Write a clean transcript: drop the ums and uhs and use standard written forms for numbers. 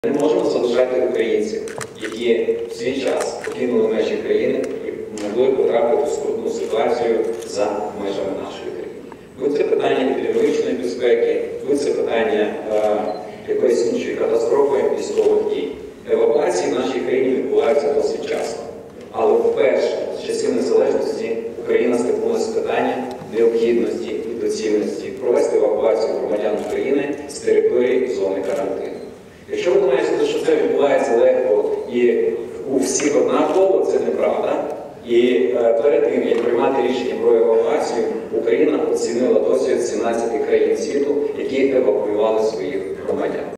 Не можемо залишати українців, які в свій час покинули межі країни і могли потрапити в скрутну ситуацію за межами нашої країни. Будь це питання епідеміологічної безпеки, будь це питання якоїсь іншої катастрофи військових дій. Евакуації в нашій країні відбуваються досить часто. Але вперше з часів незалежності Україна стикнулася з питанням необхідності і доцільності провести евакуацію громадян України з території зони карантину. Якщо ви думаєте, що це відбувається легко і у всіх однаково, це неправда. І перед тим, як приймати рішення про евакуацію, Україна оцінила досвід 17 країн світу, які евакуювали своїх громадян.